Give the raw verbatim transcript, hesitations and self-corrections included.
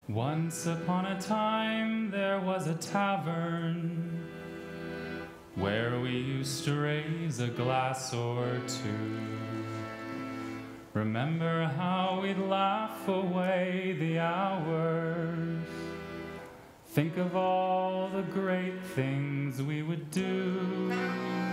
Once upon a time there was a tavern where we used to raise a glass or two. Remember how we'd laugh away the hours. Think of all the great things we would do.